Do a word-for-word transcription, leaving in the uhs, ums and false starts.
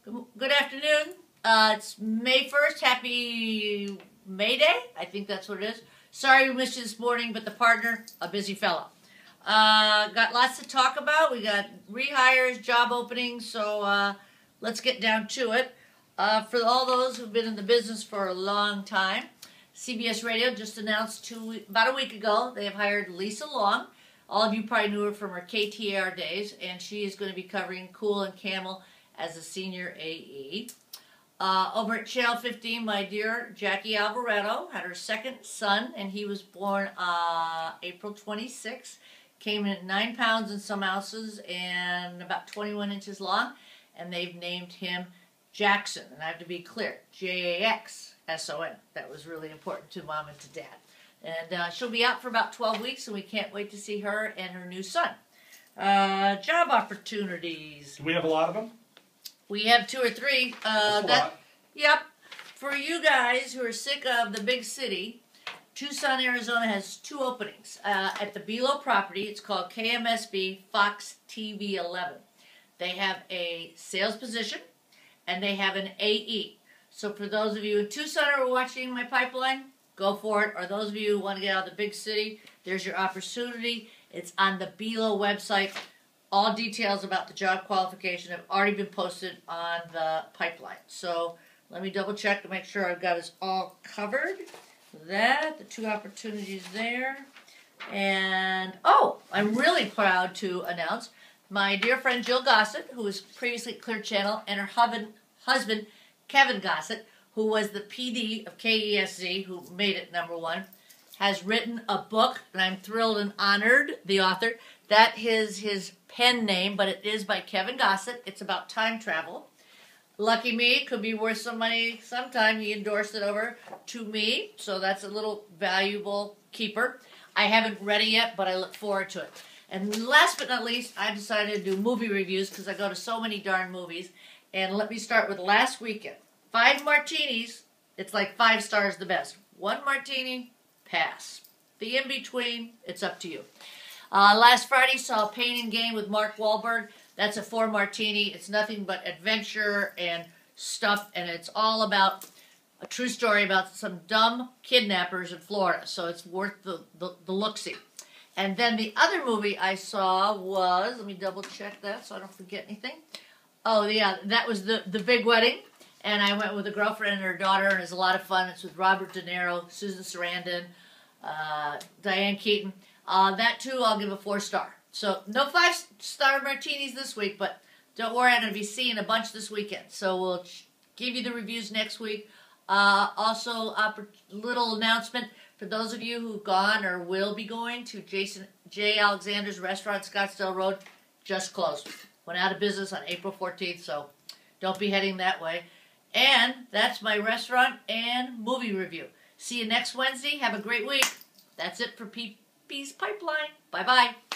Good, good afternoon. Uh, it's May first. Happy May Day. I think that's what it is. Sorry we missed you this morning, but the partner, a busy fellow. Uh, got lots to talk about. We got rehires, job openings, so uh, let's get down to it. Uh, for all those who've been in the business for a long time, C B S Radio just announced two, about a week ago they have hired Lisa Long. All of you probably knew her from her K T A R days, and she is going to be covering Kool and Camel as a senior A E. Uh, over at Channel fifteen, my dear Jackie Alvarado had her second son, and he was born uh, April twenty-sixth. Came in at nine pounds and some ounces and about twenty-one inches long, and they've named him Jackson. And I have to be clear, J A X S O N. That was really important to mom and to dad. And uh, she'll be out for about twelve weeks, and we can't wait to see her and her new son. Uh, job opportunities. Do we have a lot of them? We have two or three. Uh, That's a that, lot. Yep. For you guys who are sick of the big city, Tucson, Arizona has two openings. Uh, at the Belo property, it's called K M S B Fox T V eleven. They have a sales position, and they have an A E. So for those of you in Tucson who are watching my pipeline, go for it. Or those of you who want to get out of the big city, there's your opportunity. It's on the Belo website. All details about the job qualification have already been posted on the pipeline. So let me double check to make sure I've got us all covered. That, the two opportunities there. And, oh, I'm really proud to announce my dear friend Jill Gossett, who was previously at Clear Channel, and her husband, husband Kevin Gossett, who was the P D of K E S Z, who made it number one, has written a book, and I'm thrilled and honored, the author. That is his pen name, but it is by Kevin Gossett. It's about time travel. Lucky me, it could be worth some money sometime. He endorsed it over to me, so that's a little valuable keeper. I haven't read it yet, but I look forward to it. And last but not least, I decided to do movie reviews because I go to so many darn movies. And let me start with last weekend. Five martinis, it's like five stars the best. One martini, pass. The in-between, it's up to you. Uh, last Friday, saw Pain and Gain with Mark Wahlberg. That's a four martini. It's nothing but adventure and stuff, and it's all about a true story about some dumb kidnappers in Florida. So it's worth the, the, the look-see. And then the other movie I saw was, let me double check that so I don't forget anything. Oh, yeah, that was the, the Big Wedding. And I went with a girlfriend and her daughter, and it's a lot of fun. It's with Robert De Niro, Susan Sarandon, uh, Diane Keaton. Uh, that, too, I'll give a four-star. So, no five-star martinis this week, but don't worry, I'm going to be seeing a bunch this weekend. So, we'll give you the reviews next week. Uh, also, a little announcement for those of you who've gone or will be going to Jason J. Alexander's restaurant, Scottsdale Road, just closed. Went out of business on April fourteenth, so don't be heading that way. And that's my restaurant and movie review. See you next Wednesday. Have a great week. That's it for P P's Pipeline. Bye-bye.